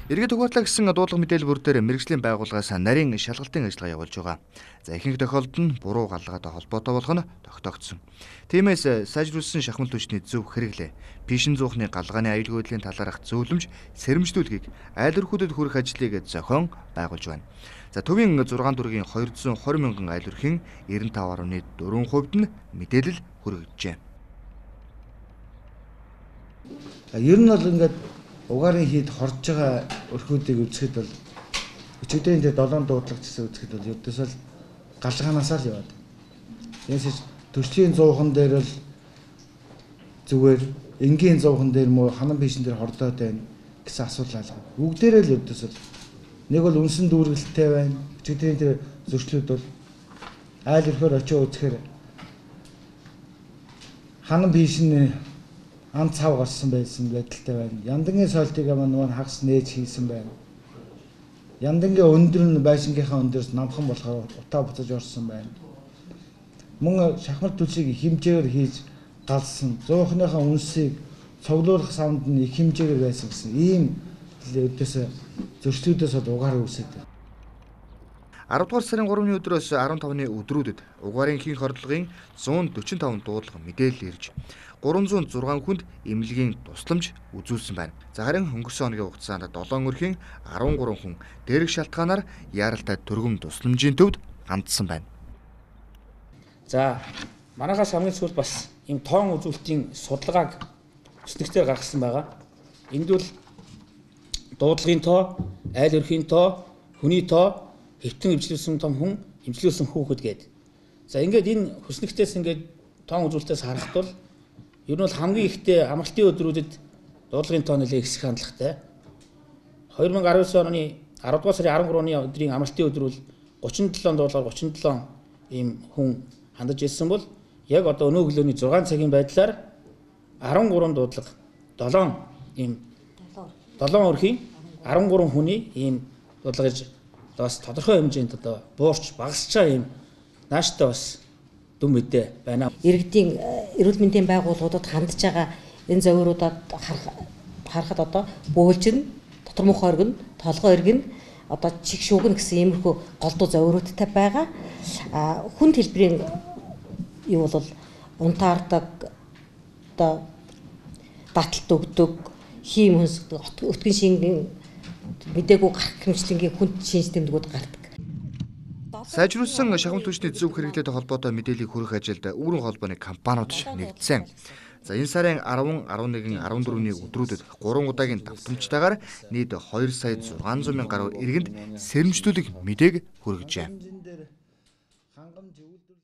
Иргэд угаатлаа гэсэн дуудлага мэдээлэл бүр дээр мэргэжлийн байгууллагаас нарийн шалгалтын ажиллагаа явуулж байгаа. За ихэнх тохиолдолд нь буруу галгаатай холбоотой болох нь тогтогдсон. Тиймээс сайжруулсан шахмал түвшний зөв хэрэглээ, пишин зуухны галгааны аюулгүй байдлын талаарх зөвлөмж, сэрэмжлүүлгийг айл өрхүүдэд хүрэх ажлыг зохион байгуулж байна. За төвийн 6 дургийн 220 мянган айл өрхийн 95.4% нь мэдээлэл хүргэжээ. Ер нь бол ингээд угаарын хийд хорж байгаа өрхүүдийг үзэхэд бол өчигдөр энэ 7 дуудлага гэсэн үзэхэд бол ердөөсөө галгаанасаа л яваад. Ясэж төрчлийн 100хан дээр л зүгээр энгийн 100хан дээр муу ханан пишин дээр хордоод байна гэсэн асуудал алга. Бүгдээрээ л ердөөсөө нэг бол үнсэн дүүргэлттэй байна. Өчигдрийн тэр зөрчлүүд бол айл өрхөөр очиж үзэхээр ханан пишин ан цав гарсан байсан байдалтай байна. Яндангийн сойлтыг маань хагас нээж хийсэн байна. Яндангийн өндөр нь байшингийнхаа өндөрс намхан болохоор утаа буцаж орсон байна. Мөн шахмал түлшийг хэмжээгээр хийж галсан. 100-ныхаа үнсийг цуглуулах савнд нь их хэмжээгээр байсан гэсэн ийм өдөөс зөрчлүүдээс угаар үүсэт. 10 дугаар сарын 3-ны өдрөөс 15-ны өдрүүдэд угаарын ихэнх орлогын 145 дуудлага мэдээлэл ирж 306 хүнд эмнэлгийн тусламж үзүүлсэн байна. За харин өнгөрсөн хоногийн хугацаанд 7 өрхийн 13 хүн дээрх шалтгаанаар яаралтай төргөм тусламжийн төвд хандсан байна. За манайхаас хамгийн сүүлд бас ийм тоон үзүүлэлтийн судалгааг өснөгтөөр гаргасан байгаа. Энд бол дуудлагын тоо, айл өрхийн тоо, хүний тоо, хэвтэн эмчилүүлсэн том хүн, эмчилүүлсэн хүүхэд гээд. За ингээд энэ хөснөгтөөс ингээд тоон үзүүлэлтээс харахад бол ер нь бол хамгийн ихтэй амралтын өдрүүдэд дуудлагын тоо нэлээд ихсэх хандлагатай. 2019 оны 10 дугаар сарын 13-ны өдрийн амралтын өдөр бол 37 дуудлага 37 ийм хүн хандаж ирсэн бол яг одоо өнөө өглөөний 6 цагийн байдлаар 13 дуудлага 7 ийм 7 өрхийн 13 хүний ийм дуудлага гэж бас тодорхой хэмжээнд одоо буурч багасч байгаа ийм нааштай бас дүн мэдээ байна. Иргэдийн эрүүл мэндийн байгууллагуудад хандж байгаа энэ зөвөрүүдэд харахад одоо бөөлжин, дотор мөх оргин, толгой эргэн, одоо чих шүүгэн гэсэн иймэрхүү голдуу зөвөрүүдтэй байгаа. Хүнд хэлбэрийн юу бол унтаардаг, одоо баталт өгдөг, хийм хүнсдэг, өтгөн шингэн мэдээгүй гарах хэмжлэнгийн хүнд шинж тэмдгүүд гардаг. Сайжруулсан шахмал түвшний зөв хэрэглээтэй холбоотой мэдээллийг хүргэх ажилд үүрэн холбооны компаниуд нэгдсэн. За энэ сарын 10, 11, 14-ний өдрүүдэд 3 удаагийн давтамжтайгаар нийт 2 сая 600 мянган гаруй иргэнд сэрэмжлүүлэг мэдээг хүргэжээ.